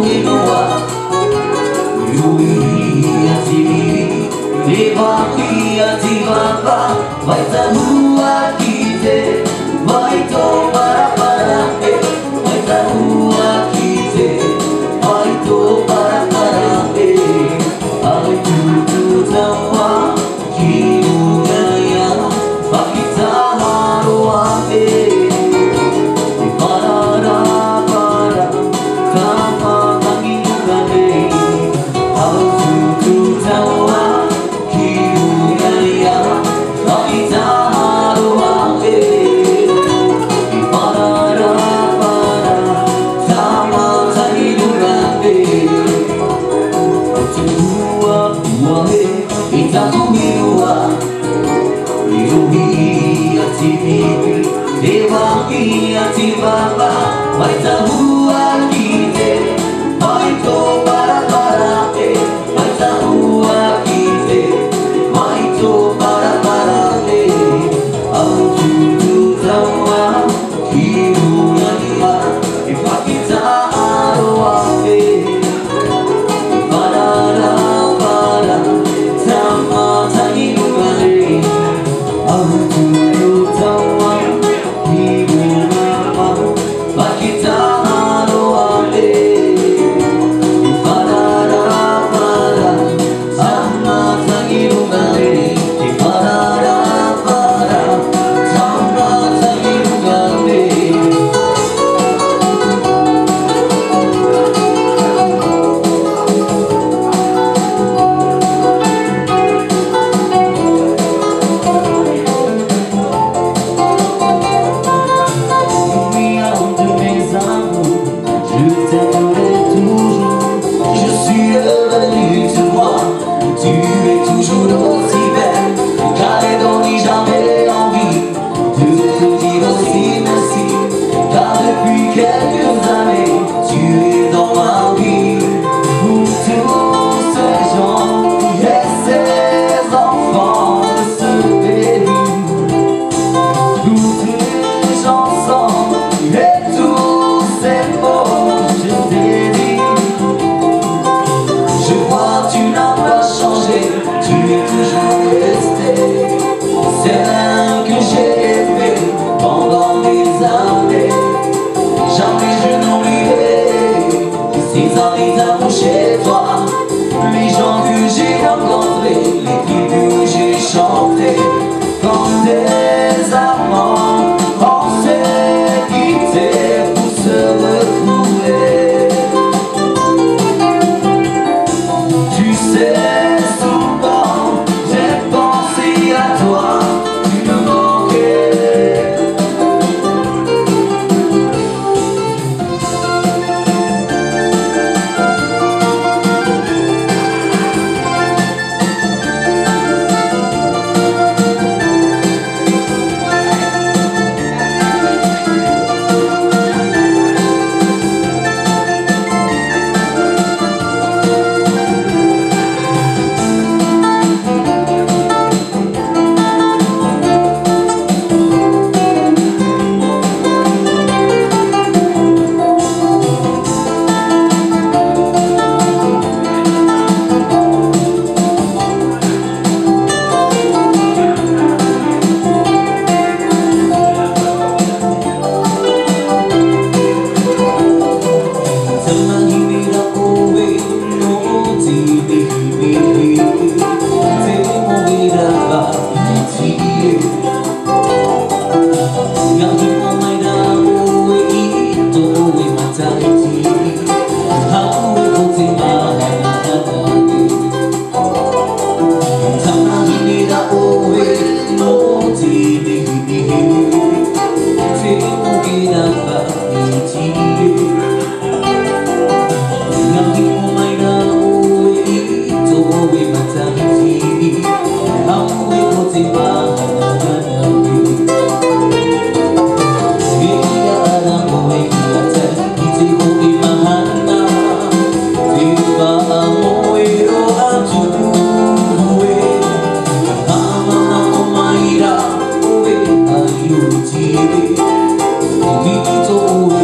Vai rua kita, vai to para vai rua kita, vai to para ai tu tawa kiunaya, kita haruate, para tama kangingane, ai tu tawa kiunaya. Vai rua kita, vai to para vai rua kita, vai to para au tu tawa kiunaya, kita haruate, para tama tangingane, au tu tawa kiunaya, kita haruate, para tama tangingane, para chez toi, les gens que j'ai rencontrés, les filles que j'ai chantées, comme des amants, on s'est quittés pour se retrouver. Tu sais, souvent, j'ai pensé à toi, tu me manquais. You